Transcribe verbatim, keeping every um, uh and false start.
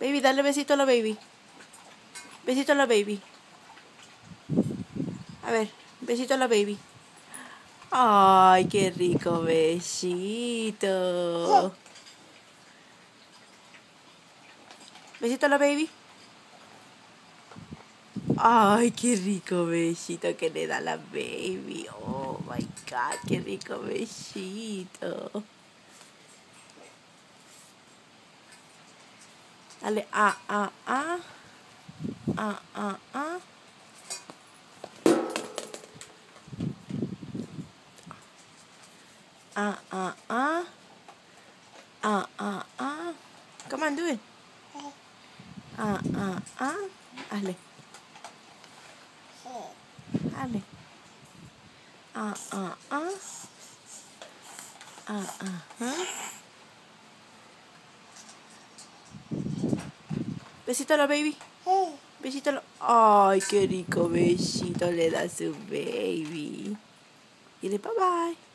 Baby, dale besito a la baby. Besito a la baby. A ver, besito a la baby. Ay, qué rico besito. Besito a la baby. Ay, qué rico besito que le da la baby. Oh my God, qué rico besito. Dale, ah, ah, ah. Ah, ah, ah. Ah, ah, ah. Ah, ah, ah. Come on, do it. Ah, ah, ah. Hazle. Hazle. Ah, ah, ah. Ah, ah, ah. Besito a la baby. Besito a la... Ay, qué rico besito le da su baby. Dile bye bye.